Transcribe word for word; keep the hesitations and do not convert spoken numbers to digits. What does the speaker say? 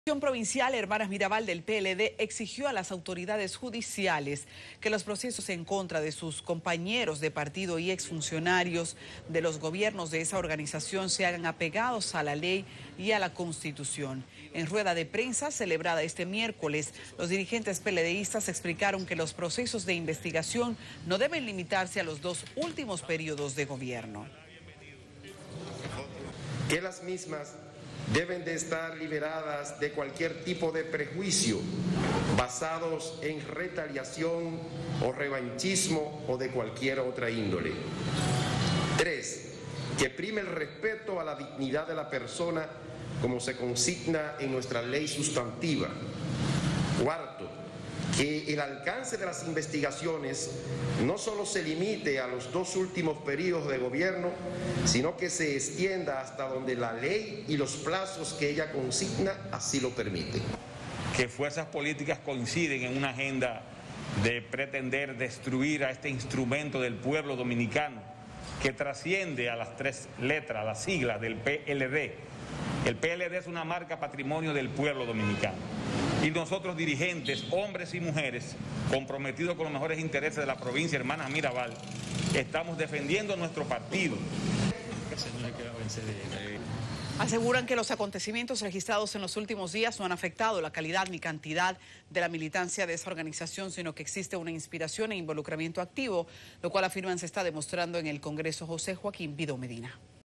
La Comisión Provincial Hermanas Mirabal del P L D exigió a las autoridades judiciales que los procesos en contra de sus compañeros de partido y exfuncionarios de los gobiernos de esa organización se hagan apegados a la ley y a la Constitución. En rueda de prensa celebrada este miércoles, los dirigentes PLDistas explicaron que los procesos de investigación no deben limitarse a los dos últimos periodos de gobierno. Que las mismas deben de estar liberadas de cualquier tipo de prejuicio basados en retaliación o revanchismo o de cualquier otra índole. Tres, que prime el respeto a la dignidad de la persona como se consigna en nuestra ley sustantiva. Cuarto, que el alcance de las investigaciones no solo se limite a los dos últimos periodos de gobierno, sino que se extienda hasta donde la ley y los plazos que ella consigna así lo permiten. Que fuerzas políticas coinciden en una agenda de pretender destruir a este instrumento del pueblo dominicano que trasciende a las tres letras, las siglas del P L D. El P L D es una marca patrimonio del pueblo dominicano. Y nosotros dirigentes, hombres y mujeres, comprometidos con los mejores intereses de la provincia Hermanas Mirabal, estamos defendiendo nuestro partido. Aseguran que los acontecimientos registrados en los últimos días no han afectado la calidad ni cantidad de la militancia de esa organización, sino que existe una inspiración e involucramiento activo, lo cual afirman se está demostrando en el Congreso José Joaquín Vidó Medina.